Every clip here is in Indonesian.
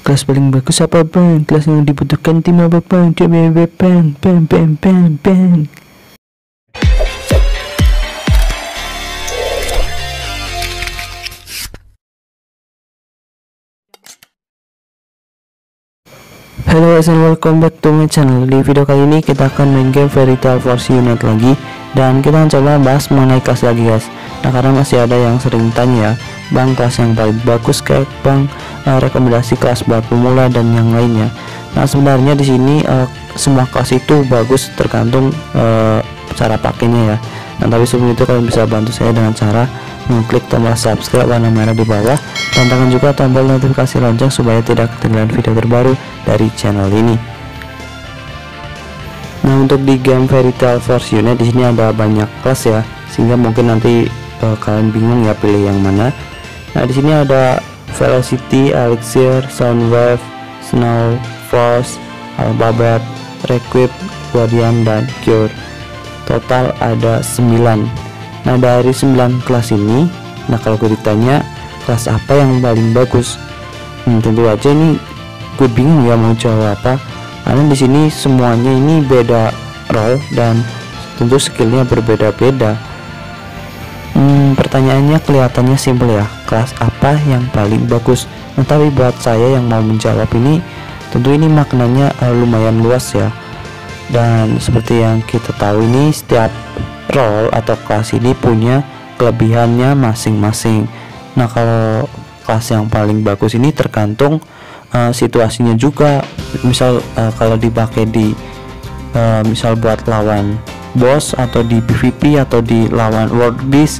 Kelas paling bagus apa bang? Kelas yang dibutuhkan tim apa bang? Coba bang, bang. Halo guys and welcome back to my channel. Di video kali ini kita akan main game Fairy Tail Force Unite lagi, dan kita akan coba bahas mengenai kelas lagi guys. Nah, karena masih ada yang sering tanya ya, bang kelas yang paling bagus kayak bang, rekomendasi kelas buat pemula dan yang lainnya. Nah sebenarnya di sini semua kelas itu bagus tergantung cara pakainya ya. Nah tapi sebelum itu kalian bisa bantu saya dengan cara mengklik tombol subscribe warna merah di bawah dan tekan juga tombol notifikasi lonceng supaya tidak ketinggalan video terbaru dari channel ini. Nah untuk di game Fairy Tail Force Unite di sini ada banyak kelas ya, sehingga mungkin nanti kalian bingung ya pilih yang mana. Nah di sini ada Velocity, Elixir, Soundwave, Snow, Force, Alphabet, Requip, Guardian, dan Cure. Total ada 9. Nah dari 9 kelas ini, nah kalau gue ditanya kelas apa yang paling bagus, tentu aja ini gue bingung ya mau jawab apa, karena di sini semuanya ini beda role dan tentu skillnya berbeda-beda. Pertanyaannya kelihatannya simpel ya, kelas apa yang paling bagus. Nah tapi buat saya yang mau menjawab ini, tentu ini maknanya lumayan luas ya. Dan seperti yang kita tahu ini, setiap role atau kelas ini punya kelebihannya masing-masing. Nah kalau kelas yang paling bagus ini tergantung situasinya juga. Misal kalau dipakai di misal buat lawan boss atau di PvP atau di lawan world beast,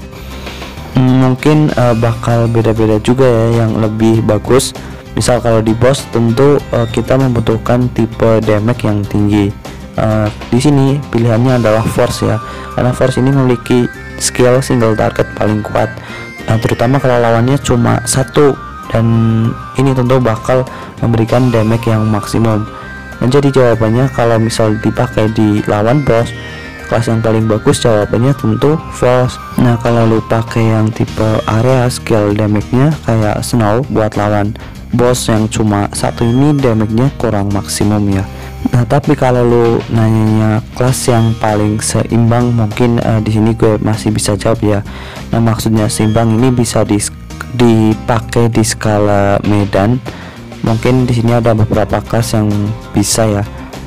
mungkin bakal beda-beda juga ya yang lebih bagus. Misal kalau di boss tentu kita membutuhkan tipe damage yang tinggi. Di sini pilihannya adalah Force ya, karena Force ini memiliki skill single target paling kuat, terutama kalau lawannya cuma satu, dan ini tentu bakal memberikan damage yang maksimum. Nah, jadi jawabannya kalau misal dipakai di lawan boss, kelas yang paling bagus jawabannya tentu Force. Nah kalau lu pakai yang tipe area, skill damage-nya kayak Snow buat lawan boss yang cuma satu ini, damage-nya kurang maksimum ya. Nah tapi kalau lu nanyanya kelas yang paling seimbang, mungkin di sini gue masih bisa jawab ya. Nah maksudnya seimbang ini bisa dipakai di skala medan. Mungkin di sini ada beberapa kelas yang bisa ya.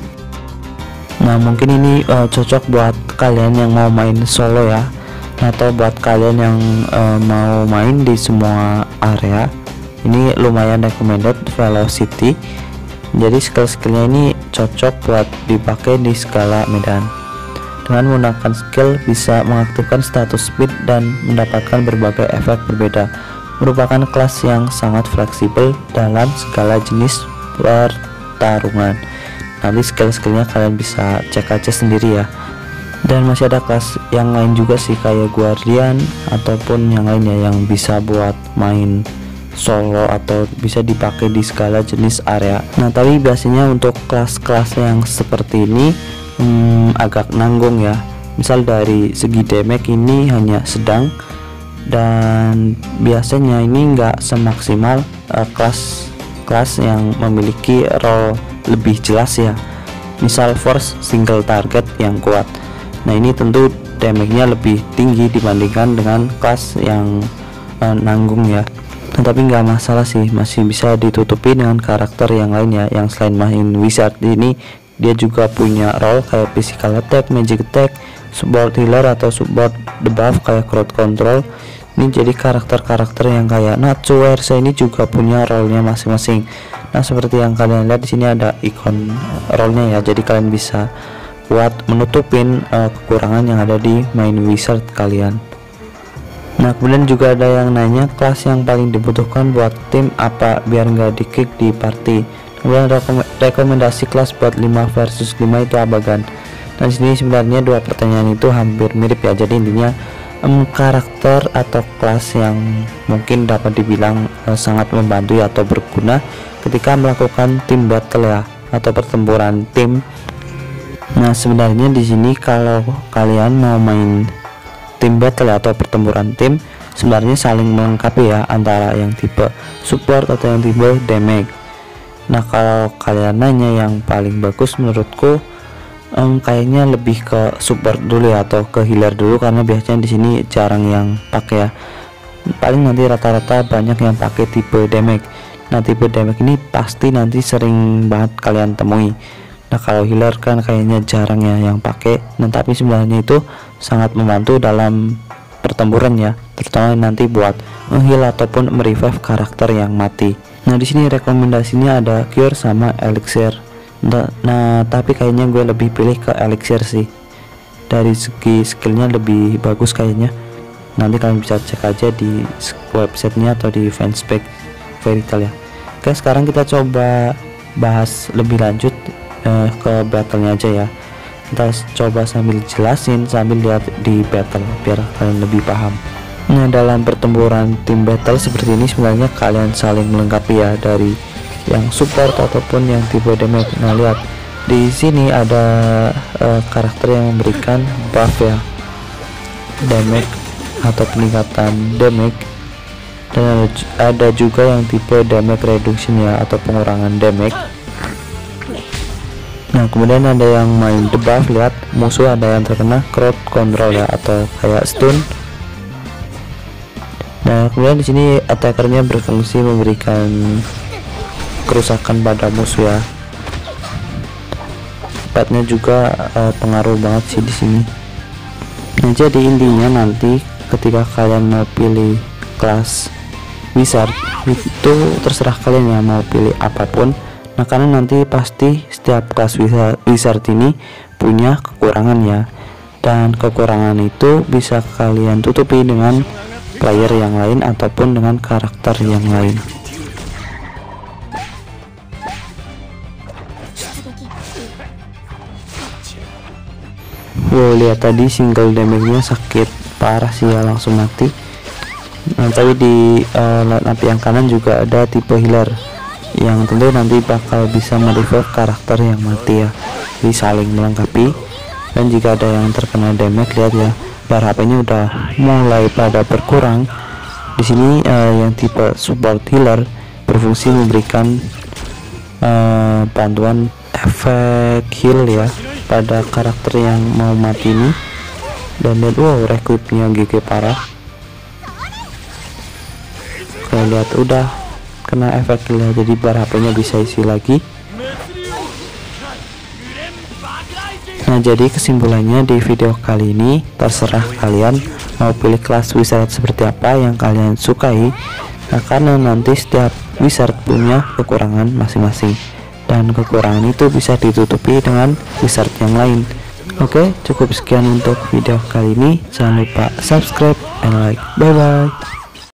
Nah mungkin ini cocok buat kalian yang mau main solo ya, atau buat kalian yang mau main di semua area. Ini lumayan recommended Velocity. Jadi skill-skillnya ini cocok buat dipakai di skala medan. Dengan menggunakan skill bisa mengaktifkan status speed dan mendapatkan berbagai efek berbeda. Merupakan kelas yang sangat fleksibel dalam segala jenis pertarungan. Nanti skill-skillnya kalian bisa cek aja sendiri ya. Dan masih ada kelas yang lain juga sih, kayak Guardian ataupun yang lainnya yang bisa buat main solo atau bisa dipakai di segala jenis area. Nah tapi biasanya untuk kelas-kelas yang seperti ini agak nanggung ya. Misal dari segi damage ini hanya sedang, dan biasanya ini enggak semaksimal kelas yang memiliki role lebih jelas ya. Misal Force single target yang kuat. Nah ini tentu damage-nya lebih tinggi dibandingkan dengan kelas yang nanggung ya. Nah, tapi nggak masalah sih, masih bisa ditutupi dengan karakter yang lain ya, yang selain main wizard. Ini dia juga punya role kayak physical attack, magic attack, support healer atau support debuff kayak crowd control. Ini jadi karakter-karakter yang kayak Natsu, Ersa ini juga punya role-nya masing-masing. Nah seperti yang kalian lihat di sini ada ikon role-nya ya, jadi kalian bisa buat menutupin kekurangan yang ada di main wizard kalian. Nah kemudian juga ada yang nanya kelas yang paling dibutuhkan buat tim apa biar nggak di-kick di party. Kemudian rekomendasi kelas buat 5 versus 5 itu apa kan? Nah di sini sebenarnya dua pertanyaan itu hampir mirip ya. Jadi intinya karakter atau kelas yang mungkin dapat dibilang sangat membantu ya, atau berguna ketika melakukan tim battle ya, atau pertempuran tim. Nah sebenarnya di sini kalau kalian mau main tim battle atau pertempuran tim, sebenarnya saling melengkapi ya, antara yang tipe support atau yang tipe damage. Nah kalau kalian nanya yang paling bagus menurutku kayaknya lebih ke support dulu ya, atau ke healer dulu, karena biasanya di sini jarang yang pakai ya. Paling nanti rata-rata banyak yang pakai tipe damage. Nah tipe damage ini pasti nanti sering banget kalian temui. Nah kalau healer kan kayaknya jarang ya yang pakai. Nah tapi sebenarnya itu sangat membantu dalam pertempuran ya, terutama nanti buat nge-heal ataupun merevive karakter yang mati. Nah di sini rekomendasinya ada cure sama elixir. Nah tapi kayaknya gue lebih pilih ke elixir sih, dari segi skillnya lebih bagus kayaknya. Nanti kalian bisa cek aja di websitenya atau di fanspage Fairy Tail ya. Oke, sekarang kita coba bahas lebih lanjut ke battlenya aja ya. Kita coba sambil jelasin sambil lihat di battle biar kalian lebih paham. Nah dalam pertempuran tim battle seperti ini sebenarnya kalian saling melengkapi ya, dari yang support ataupun yang tipe damage. Nah lihat di sini ada karakter yang memberikan buff ya, damage atau peningkatan damage, dan ada juga yang tipe damage reduction ya, atau pengurangan damage. Nah kemudian ada yang main debuff, lihat musuh ada yang terkena crowd control ya, atau kayak stun. Nah kemudian di sini attackernya berfungsi memberikan kerusakan pada musuh ya. Petnya juga pengaruh banget sih di sini. Nah jadi intinya nanti ketika kalian mau pilih kelas wizard itu terserah kalian ya mau pilih apapun. Nah karena nanti pasti setiap kelas wizard ini punya kekurangan ya, dan kekurangan itu bisa kalian tutupi dengan player yang lain ataupun dengan karakter yang lain. Wow lihat tadi single damage nya sakit parah sih ya, langsung mati. Nah tapi di line up yang kanan juga ada tipe healer yang tentu nanti bakal bisa merevive karakter yang mati ya, jadi saling melengkapi. Dan jika ada yang terkena damage, lihat ya bar HP-nya udah mulai pada berkurang. Di sini yang tipe support healer berfungsi memberikan bantuan efek heal ya pada karakter yang mau mati ini. Dan lihat wow recruitnya GG parah. Kalian lihat udah kena efek heal ya, jadi bar HP-nya bisa isi lagi. Nah jadi kesimpulannya di video kali ini terserah kalian mau pilih kelas wizard seperti apa yang kalian sukai. Nah karena nanti setiap wizard punya kekurangan masing-masing, dan kekurangan itu bisa ditutupi dengan wizard yang lain. Oke, cukup sekian untuk video kali ini. Jangan lupa subscribe and like. Bye bye.